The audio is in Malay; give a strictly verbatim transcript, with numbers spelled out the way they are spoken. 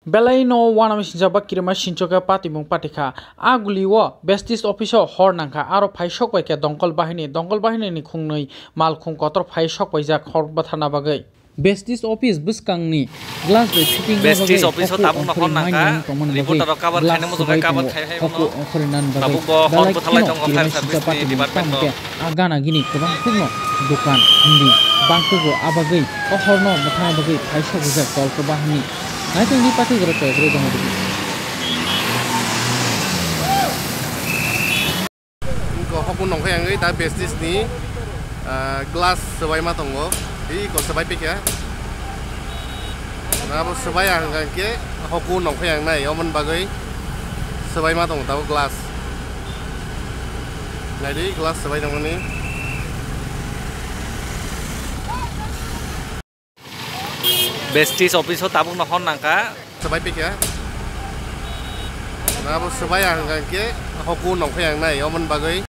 Belai no wanam Sincha Kirima Sincha patimung patika aguliwo Vestige office Hor Nangkha aro phai sokbai ke dongkol bahini dongkol bahini ni Khungnwi Malkhung kotor phai sokbai jak Hor Bwtharnai bagai Vestige office buskangni glass by fitting Vestige office tabung Hor Nangkha Tripura cover khane mo jogai cover khai hai mo tabung bo Hor Bwtharnai jong fire service ni department no agana gini kobang pungno dukan hindi bangkugo abagai o horno Bwtharnai bagai phai sokbai jak dongkol bahini Nah itu ini pasti gerak ya, gerak dong itu. Ko hokun nongkha yang ini tapi Vestige ni glass sebai matongo, ini ko sebai pik ya. Nah apa sebai yang kan ke hokun nongkha yang nai, oman bagai sebai matong tahu glass. Jadi glass sebai nong ini. Vestige office tabung Hor Nangkha sebai pik ya. Nah apa sebai yang kan ke hokun nongkha yang nai, oman bagai